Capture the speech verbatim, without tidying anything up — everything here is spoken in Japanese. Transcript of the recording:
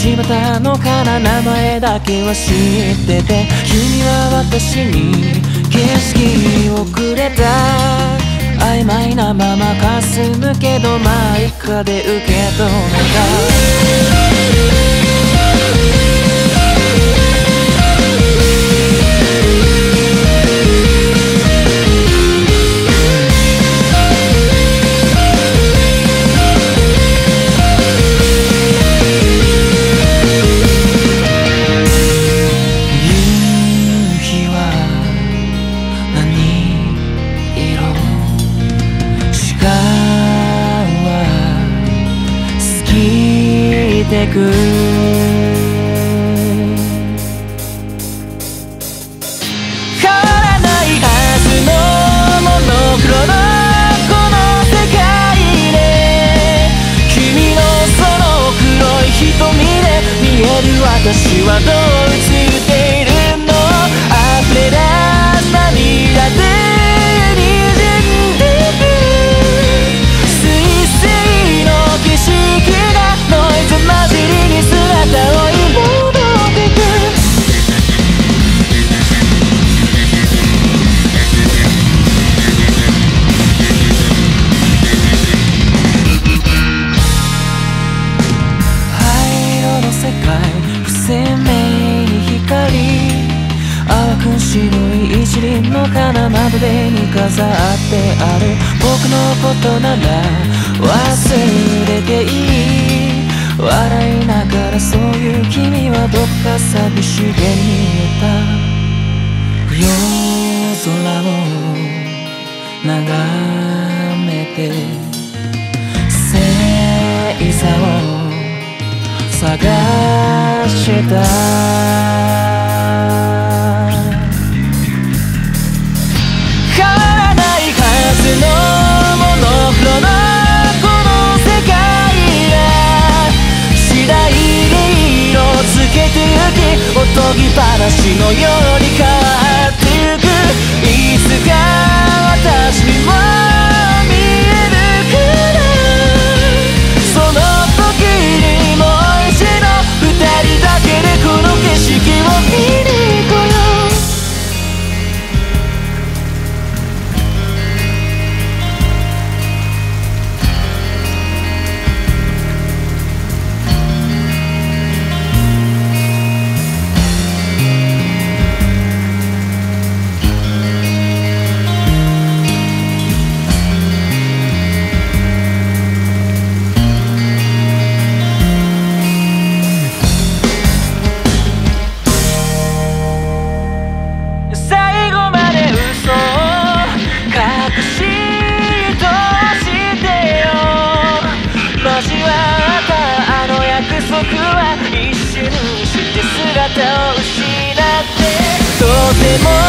柴田のかな名前だけは知ってて、君は私に景色をくれた。曖昧なまま霞むけどまあいっかで受け止めた。てく変わらないはずのモノクロのこの世界で、君のその黒い瞳で見える私はどう映っているの。溢れ出す涙で滲んでく水星の景色がノイズ混じりに姿を彩ってく。灰色の世界不鮮明に光、淡く白い一輪の金窓辺に飾ってある。僕のことなら忘れていい。笑いながらそういう君はどこか寂しげに見えた。夜空を眺めて星座を探した変わらないはずのモノクロのこの世界が次第に色をつけてゆき、おとぎ話のように変わってゆく。いつか私にも見えるからその時にもう一度二人だけでこの景色を見に行こうよ。一瞬にして姿を失ってとても